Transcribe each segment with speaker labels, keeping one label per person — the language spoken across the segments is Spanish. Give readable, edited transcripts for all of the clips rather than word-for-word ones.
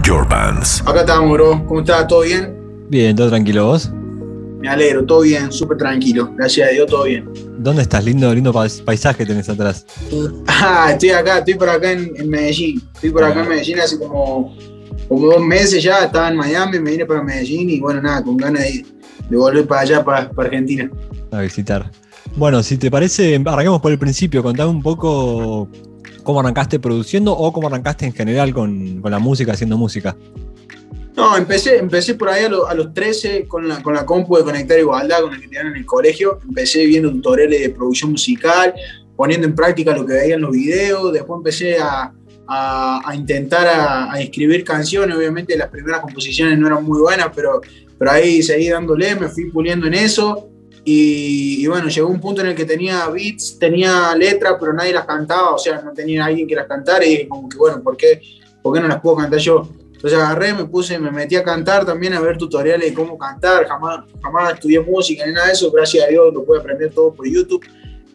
Speaker 1: Your Bands.
Speaker 2: Acá estamos, bro. ¿Cómo estás? ¿Todo bien?
Speaker 3: Bien, todo tranquilo, ¿vos?
Speaker 2: Me alegro, todo bien, súper tranquilo. Gracias a Dios, todo bien.
Speaker 3: ¿Dónde estás? Lindo paisaje tenés atrás.
Speaker 2: Estoy por acá en Medellín. Estoy por acá en Medellín hace como 2 meses ya. Estaba en Miami, me vine para Medellín y bueno, nada, con ganas de volver para allá, para Argentina.
Speaker 3: A visitar. Bueno, si te parece, arranquemos por el principio. Contame un poco cómo arrancaste produciendo o cómo arrancaste en general con la música, haciendo música.
Speaker 2: No, empecé por ahí a los 13 con la compu de Conectar Igualdad, con el que tenían en el colegio. Empecé viendo tutoriales de producción musical, poniendo en práctica lo que veía en los videos. Después empecé a intentar a escribir canciones. Obviamente las primeras composiciones no eran muy buenas, pero ahí seguí dándole, me fui puliendo en eso. Y bueno, llegó un punto en el que tenía beats, tenía letras, pero nadie las cantaba, o sea, no tenía alguien que las cantara. Y dije como que bueno, ¿por qué no las puedo cantar yo? Entonces agarré, me metí a cantar también, a ver tutoriales de cómo cantar. Jamás estudié música ni nada de eso, gracias a Dios lo pude aprender todo por YouTube.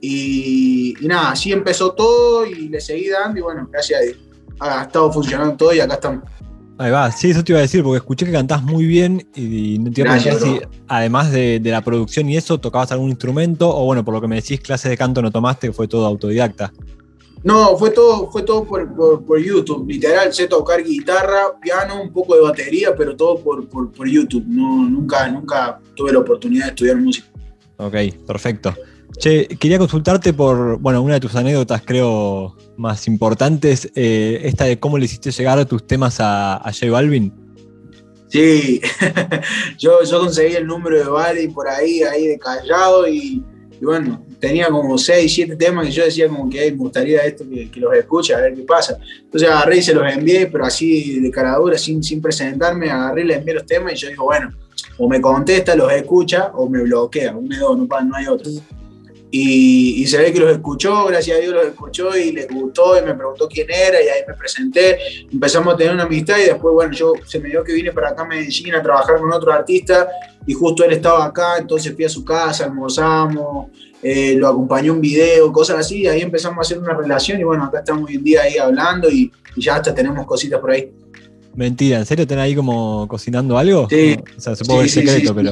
Speaker 2: Y nada, así empezó todo y le seguí dando y bueno, gracias a Dios ha estado funcionando todo y acá estamos.
Speaker 3: Ahí va, sí, eso te iba a decir, porque escuché que cantás muy bien y te iba a preguntar si además de la producción y eso, tocabas algún instrumento o bueno, por lo que me decís, clases de canto no tomaste, fue todo autodidacta.
Speaker 2: No, fue todo por YouTube, literal. Sé tocar guitarra, piano, un poco de batería, pero todo por YouTube. No, nunca tuve la oportunidad de estudiar música.
Speaker 3: Ok, perfecto. Che, quería consultarte por, bueno, una de tus anécdotas creo más importantes, esta de cómo le hiciste llegar tus temas a J Balvin. Sí,
Speaker 2: yo conseguí el número de Balvin por ahí de Callao y bueno, tenía como 6, 7 temas que yo decía como que me gustaría esto que los escuche, a ver qué pasa. Entonces agarré y se los envié, pero así de cara dura, sin presentarme, agarré y les envié los temas y yo digo, bueno, o me contesta, los escucha, o me bloquea, un de dos, no hay otro. Y se ve que los escuchó, gracias a Dios los escuchó y les gustó y me preguntó quién era y ahí me presenté, empezamos a tener una amistad y después, bueno, se me dio que vine para acá a Medellín a trabajar con otro artista y justo él estaba acá, entonces fui a su casa, almorzamos, lo acompañé un video, cosas así, y ahí empezamos a hacer una relación y bueno, acá estamos hoy en día ahí hablando y ya hasta tenemos cositas por ahí.
Speaker 3: Mentira, ¿en serio están ahí como cocinando algo?
Speaker 2: Sí.
Speaker 3: O sea, supongo que es secreto, pero...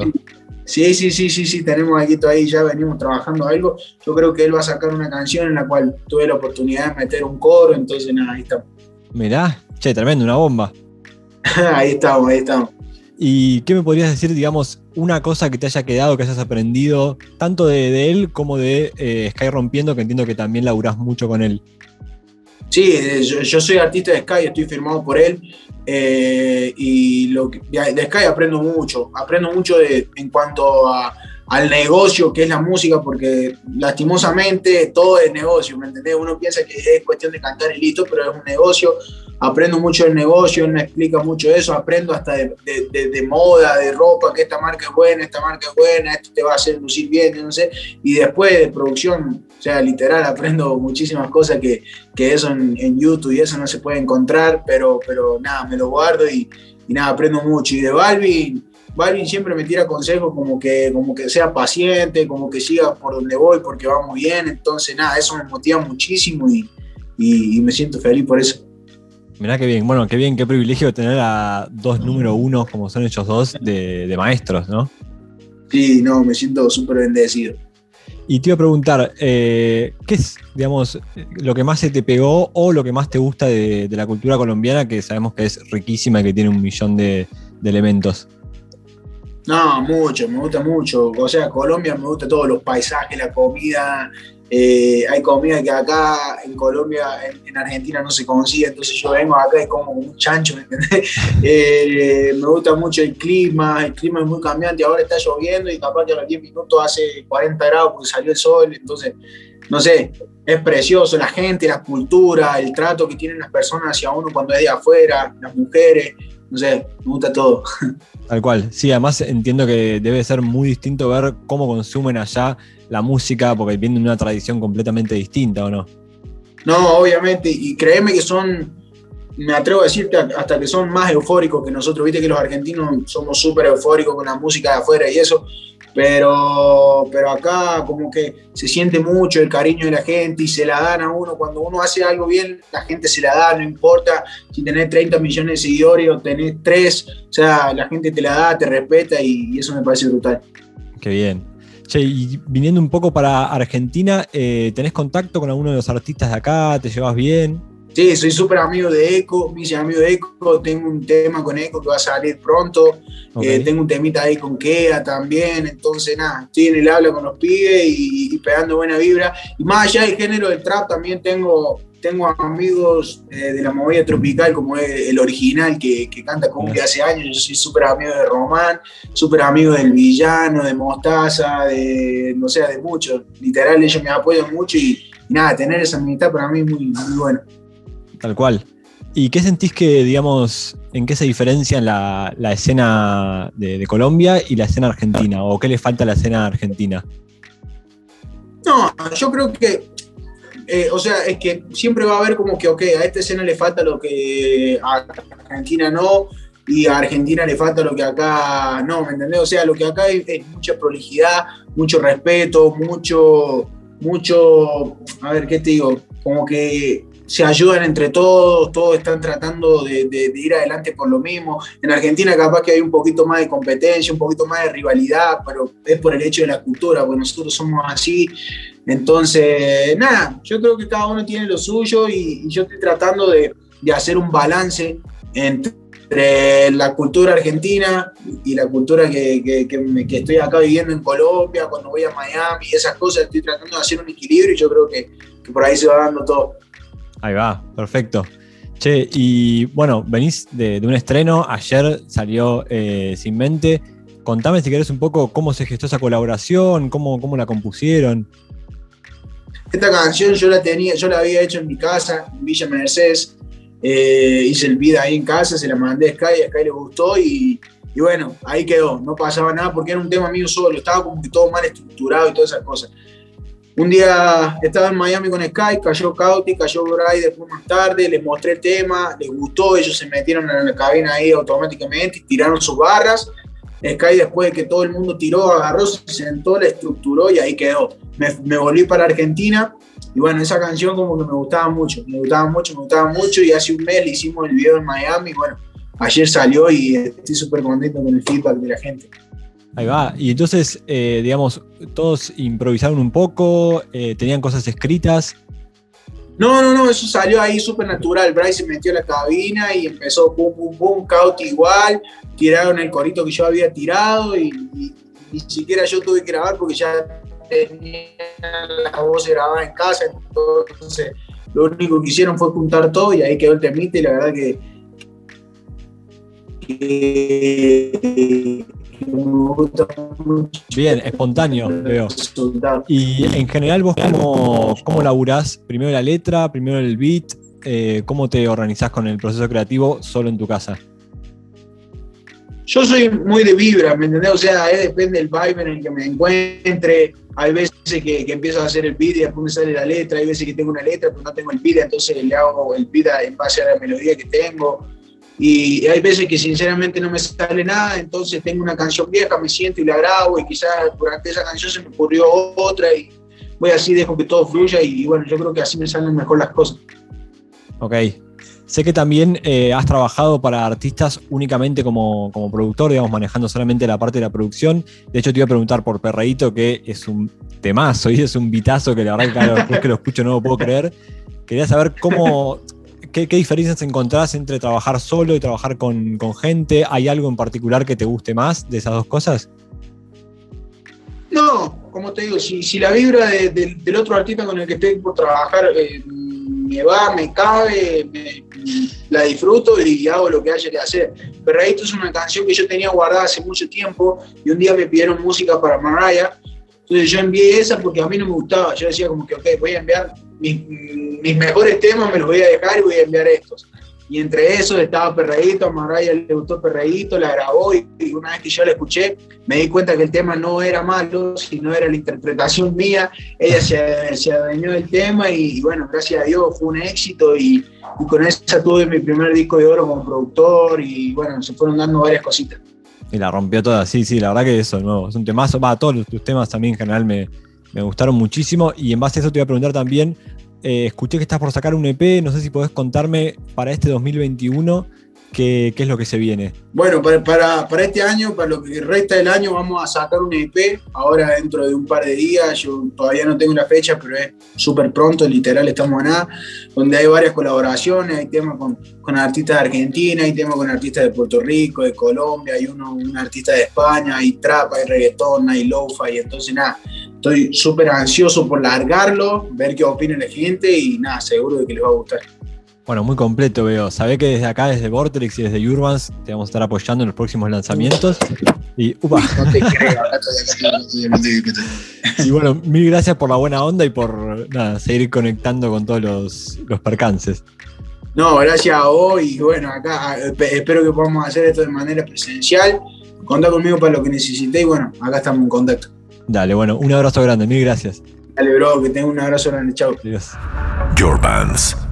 Speaker 2: Sí, tenemos aquí todavía, ya venimos trabajando algo. Yo creo que él va a sacar una canción en la cual tuve la oportunidad de meter un coro, entonces nada, ahí estamos.
Speaker 3: Mirá, che, tremendo, una bomba.
Speaker 2: Ahí estamos.
Speaker 3: ¿Y qué me podrías decir, digamos, una cosa que te haya quedado, que hayas aprendido, tanto de él como de Sky Rompiendo, que entiendo que también laburás mucho con él?
Speaker 2: Sí, yo soy artista de Sky, estoy firmado por él y de Sky aprendo mucho en cuanto al negocio que es la música, porque lastimosamente todo es negocio, ¿me entendés? Uno piensa que es cuestión de cantar y listo, pero es un negocio. Aprendo mucho del negocio, él me explica mucho eso, aprendo hasta de moda, de ropa, que esta marca es buena, esto te va a hacer lucir bien, no sé, y después de producción, o sea, literal, aprendo muchísimas cosas que eso en YouTube y eso no se puede encontrar, pero nada, me lo guardo y nada, aprendo mucho. Y de Balvin siempre me tira consejos como que sea paciente, como que siga por donde voy porque vamos bien, entonces nada, eso me motiva muchísimo y me siento feliz por eso.
Speaker 3: Mirá qué bien, bueno, qué privilegio tener a dos número uno como son ellos dos de maestros, ¿no?
Speaker 2: Sí, no, me siento súper bendecido.
Speaker 3: Y te iba a preguntar, ¿qué es, digamos, lo que más se te pegó o lo que más te gusta de la cultura colombiana, que sabemos que es riquísima y que tiene 1.000.000 de elementos?
Speaker 2: No, mucho, me gusta mucho. O sea, Colombia me gusta todos los paisajes, la comida. Hay comida que acá en Colombia, en Argentina no se consigue, entonces yo vengo acá y como un chancho, ¿me entendés? Me gusta mucho el clima es muy cambiante, ahora está lloviendo y capaz que a los 10 minutos hace 40 grados porque salió el sol, entonces, no sé, es precioso, la gente, la cultura, el trato que tienen las personas hacia uno cuando es de afuera, las mujeres, no sé, me gusta todo.
Speaker 3: Tal cual, sí, además entiendo que debe ser muy distinto ver cómo consumen allá la música, porque vienen de una tradición completamente distinta, ¿o no?
Speaker 2: No, obviamente, y créeme que son me atrevo a decirte hasta que son más eufóricos que nosotros. Viste que los argentinos somos súper eufóricos con la música de afuera y eso, pero acá como que se siente mucho el cariño de la gente y se la dan a uno. Cuando uno hace algo bien, la gente se la da, no importa si tenés 30 millones de seguidores o tenés 3, o sea, la gente te la da, te respeta y eso me parece brutal.
Speaker 3: Qué bien. Che, y viniendo un poco para Argentina, ¿tenés contacto con alguno de los artistas de acá? ¿Te llevas bien?
Speaker 2: Sí, soy súper amigo de Eco, me hice amigo de Eco, tengo un tema con Eco que va a salir pronto, okay. Tengo un temita ahí con Kea también, entonces nada, estoy en el habla con los pibes y pegando buena vibra. Y más allá del género del trap, también tengo amigos de la movida tropical, como es el original que canta cumbia hace años. Yo soy súper amigo de Román, súper amigo del Villano, de Mostaza, de muchos. Literal, ellos me apoyan mucho y nada, tener esa amistad para mí es muy, muy bueno.
Speaker 3: Tal cual. ¿Y qué sentís que, digamos, en qué se diferencia la escena de Colombia y la escena argentina? ¿O qué le falta a la escena argentina?
Speaker 2: No, yo creo que, es que siempre va a haber como que, a esta escena le falta lo que a Argentina no, y a Argentina le falta lo que acá no, ¿me entendés? O sea, lo que acá es mucha prolijidad, mucho respeto, mucho, a ver, ¿qué te digo? Como que se ayudan entre todos están tratando de ir adelante por lo mismo. En Argentina capaz que hay un poquito más de competencia, un poquito más de rivalidad, pero es por el hecho de la cultura, porque nosotros somos así. Entonces, nada, yo creo que cada uno tiene lo suyo y yo estoy tratando de hacer un balance entre la cultura argentina y la cultura que estoy acá viviendo en Colombia, cuando voy a Miami y esas cosas, estoy tratando de hacer un equilibrio y yo creo que por ahí se va dando todo.
Speaker 3: Ahí va, perfecto. Che, y bueno, venís de un estreno, ayer salió Sin Mente. Contame si querés un poco cómo se gestó esa colaboración, cómo la compusieron.
Speaker 2: Esta canción yo la había hecho en mi casa, en Villa Mercedes. Hice el beat ahí en casa, se la mandé a Sky le gustó y bueno, ahí quedó. No pasaba nada porque era un tema mío solo, estaba como que todo mal estructurado y todas esas cosas. Un día estaba en Miami con Sky, cayó Cauti, cayó Bray después más tarde, les mostré el tema, les gustó, ellos se metieron en la cabina ahí automáticamente y tiraron sus barras. Sky, después de que todo el mundo tiró, agarró, se sentó, la estructuró y ahí quedó. Me volví para Argentina y bueno, esa canción como que me gustaba mucho y hace un mes le hicimos el video en Miami y bueno, ayer salió y estoy súper contento con el feedback de la gente.
Speaker 3: Ahí va, y entonces, digamos, todos improvisaron un poco, tenían cosas escritas.
Speaker 2: No, eso salió ahí súper natural. Bryce se metió a la cabina y empezó pum, pum, pum, Cauti igual, tiraron el corito que yo había tirado y ni siquiera yo tuve que grabar porque ya tenía la voz grabada en casa, entonces lo único que hicieron fue juntar todo y ahí quedó el temita y la verdad que me gusta mucho.
Speaker 3: Bien, espontáneo, veo. Y en general vos cómo laburás, primero la letra, primero el beat, ¿cómo te organizás con el proceso creativo solo en tu casa?
Speaker 2: Yo soy muy de vibra, ¿me entendés? O sea, depende del vibe en el que me encuentre. Hay veces que empiezo a hacer el beat y después me sale la letra. Hay veces que tengo una letra pero no tengo el beat, entonces le hago el beat en base a la melodía que tengo. Y hay veces que sinceramente no me sale nada, entonces tengo una canción vieja, me siento y la grabo y quizás durante esa canción se me ocurrió otra y voy así, dejo que todo fluya y bueno, yo creo que así me salen mejor las cosas.
Speaker 3: Ok. Sé que también has trabajado para artistas únicamente como productor, digamos, manejando solamente la parte de la producción. De hecho, te iba a preguntar por Perreíto, que es un temazo y es un bitazo que la verdad que después que lo escucho no lo puedo creer. Quería saber ¿Qué diferencias encontrás entre trabajar solo y trabajar con gente? ¿Hay algo en particular que te guste más de esas dos cosas?
Speaker 2: No, como te digo, si la vibra del otro artista con el que estoy por trabajar me va, me cabe, la disfruto y hago lo que haya que hacer. Pero esto es una canción que yo tenía guardada hace mucho tiempo y un día me pidieron música para Mariah. Entonces yo envié esa porque a mí no me gustaba. Yo decía como que, ok, voy a enviar mis mejores temas, me los voy a dejar y voy a enviar estos. Y entre eso estaba Perreíto, a Mariah le gustó Perreíto, la grabó y una vez que yo la escuché me di cuenta que el tema no era malo, sino era la interpretación mía. Ella se adueñó del tema y bueno, gracias a Dios fue un éxito y con esa tuve mi primer disco de oro como productor y bueno, se fueron dando varias cositas.
Speaker 3: Y la rompió toda, sí, la verdad que eso, ¿no? Es un temazo, todos tus temas también en general me gustaron muchísimo y en base a eso te voy a preguntar también. Escuché que estás por sacar un EP, no sé si podés contarme para este 2021 qué es lo que se viene.
Speaker 2: Bueno, para este año, para lo que resta del año, vamos a sacar un EP, ahora dentro de un par de días, yo todavía no tengo la fecha, pero es súper pronto, literal, estamos a nada, donde hay varias colaboraciones, hay temas con artistas de Argentina, hay temas con artistas de Puerto Rico, de Colombia, hay un artista de España, hay trap, hay reggaetón, hay lo-fi, entonces nada, estoy súper ansioso por largarlo, ver qué opina la gente y nada, seguro de que les va a gustar.
Speaker 3: Bueno, muy completo veo. Sabé que desde acá, desde Vortex y desde Urbans, te vamos a estar apoyando en los próximos lanzamientos. Y,
Speaker 2: No te creo,
Speaker 3: y bueno, mil gracias por la buena onda y por seguir conectando con todos los percances.
Speaker 2: No, gracias a vos y bueno, acá espero que podamos hacer esto de manera presencial. Contá conmigo para lo que necesitéis y bueno, acá estamos en contacto.
Speaker 3: Dale, bueno, un abrazo grande, mil gracias.
Speaker 2: Dale, bro, que tengas un abrazo grande, chao.
Speaker 3: Adiós.
Speaker 1: Urbans.